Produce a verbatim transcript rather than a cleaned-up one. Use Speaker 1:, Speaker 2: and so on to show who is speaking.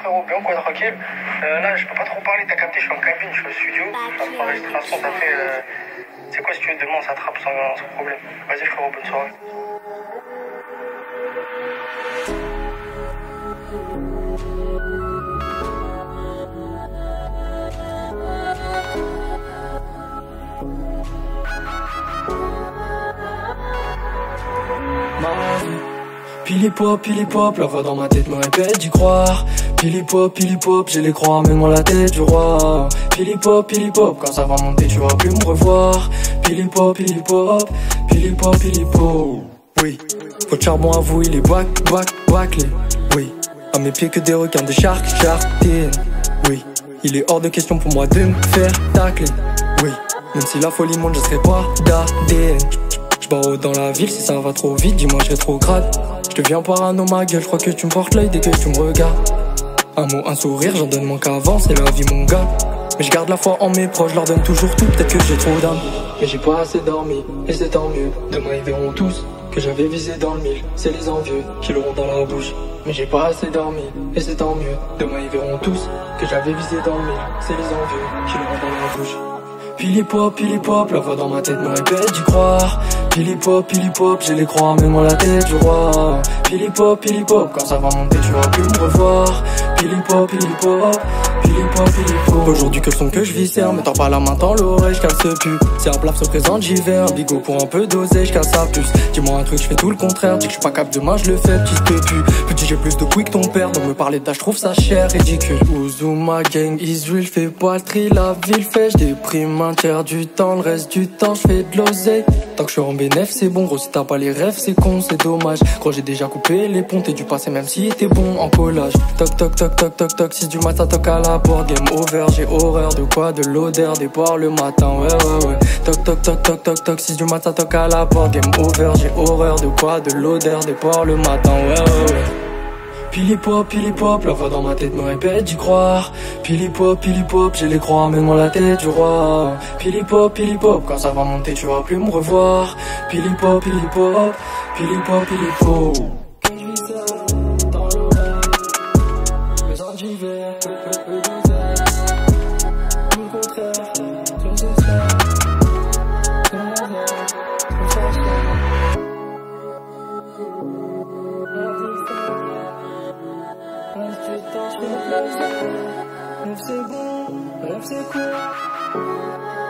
Speaker 1: frérot, bien quoi, tranquille. Euh, là, je peux pas trop parler, t'as capté, je suis en cabine, je suis au studio. Je suis en enregistration, t'as fait. Euh... C'est quoi si tu veux, demain on s'attrape sans, sans problème. Vas-y, frérot, bonne soirée.
Speaker 2: Pili pop, pili pop, la voix dans ma tête me répète d'y croire. Pili pop, pili pop, j'ai les croix même en la tête du roi. Pili pop, pili pop, quand ça va monter tu vas plus me revoir. Pili pop, pili pop, pili pop, pili pop. Oui, votre charbon à vous il est bac, bac, bâclé. Oui, à mes pieds que des requins, des sharks, sharktines. Oui, il est hors de question pour moi de me faire tacler. Oui, même si la folie monte je serai pas d'A D N. J'barre dans la ville si ça va trop vite, dis-moi je rétrograde. Je deviens parano ma gueule, je crois que tu me portes l'œil dès que tu me regardes. Un mot, un sourire, j'en donne moins qu'avant, c'est la vie mon gars. Mais je garde la foi en mes proches, je leur donne toujours tout, peut-être que j'ai trop d'âme. Mais j'ai pas assez dormi, et c'est tant mieux. Demain ils verront tous que j'avais visé dans le mille. C'est les envieux qui l'auront dans la bouche. Mais j'ai pas assez dormi, et c'est tant mieux. Demain ils verront tous que j'avais visé dans le mille. C'est les envieux qui l'auront dans la bouche. Pili pop, pili pop, la voix dans ma tête me répète d'y croire. Pili pop, pili pop, j'ai les croix même en la tête du roi. Pili pop, pili pop, quand ça va monter tu vas plus me revoir. Pili pop, pili pop, pili pop, pili pop. Aujourd'hui que le son que je viscère, me tends pas la main dans l'oreille, je casse ce pu. Si un plaf se présente j'y vais, un bigot pour un peu doser, je casse sa puce. Dis-moi un truc, je fais tout le contraire, dis que je suis pas cap demain je le fais, petite pépu. Petit j'ai plus de couilles que ton père, donc me parler d'âge, je trouve ça cher, ridicule. Uzuma gang Israel, fait pas le tri, la ville fait, je déprime un tiers du temps, le reste du temps je fais de l'oseille. Tant que je suis en bénéf c'est bon, gros si t'as pas les rêves c'est con, c'est dommage. Gros j'ai déjà coupé les ponts, t'es du passé même si t'es bon en collage. Toc toc toc toc toc toc, six du matin toc à la porte, game over, j'ai horreur de quoi, de l'odeur des porcs le matin, ouais ouais ouais. Toc toc toc toc toc toc, six du matin toc à la porte, game over, j'ai horreur de quoi, de l'odeur des porcs le matin, ouais ouais ouais. Pili pop, pili pop, la voix dans ma tête me répète d'y croire. Pili pop, pili pop, j'ai les croix même en la tête du roi. Pili pop, pili pop, quand ça va monter tu vas plus me revoir. Pili pop, pili pop, pili pop, pili pop. Quand je vis seul dans l'oreille, mes ans d'hiver, peu peu peu d'oseille. Tout le contraire, je ne sais pas. Comme la veille, comme ça je Rêve c'est bon, rêve c'est quoi?